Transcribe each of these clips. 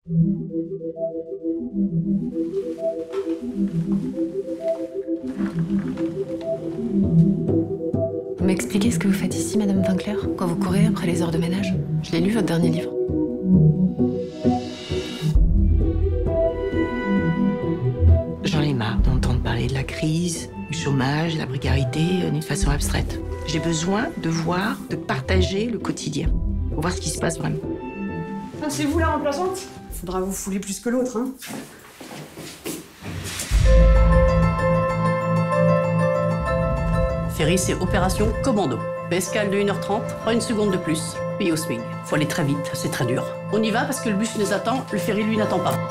Vous m'expliquez ce que vous faites ici, Madame Winckler, quand vous courez après les heures de ménage? Je l'ai lu, votre dernier livre. J'en ai marre d'entendre parler de la crise, du chômage, de la précarité d'une façon abstraite. J'ai besoin de voir, de partager le quotidien, pour voir ce qui se passe vraiment. Ah, c'est vous la remplaçante? Faudra vous fouler plus que l'autre, hein. Ferry, c'est opération commando. Escale de 1h30, pas une seconde de plus. Puis au swing. Faut aller très vite, c'est très dur. On y va parce que le bus nous attend, le ferry, lui, n'attend pas.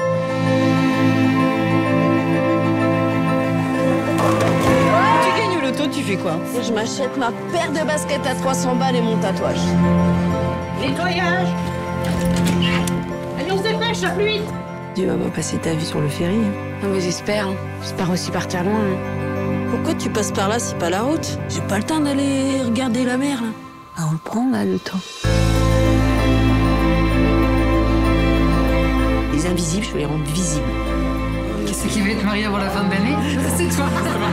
Tu gagnes au loto, tu fais quoi? Je m'achète ma paire de baskets à 300 balles et mon tatouage. Nettoyage! Allez, on se dépêche, la pluie! Tu vas pas passer ta vie sur le ferry. Non mais j'espère. J'espère aussi partir loin. Pourquoi tu passes par là, c'est pas la route? J'ai pas le temps d'aller regarder la mer, là. Ah, on le prend, là, le temps. Les invisibles, je veux les rendre visibles. Qu'est-ce qui va être marié avant la fin de l'année? C'est toi.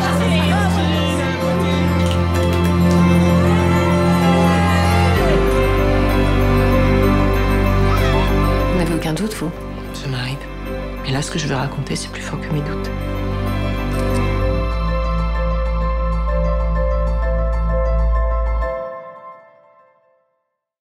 Vous n'avez aucun doute, vous? Ça m'arrive. Mais là, ce que je veux raconter, c'est plus fort que mes doutes.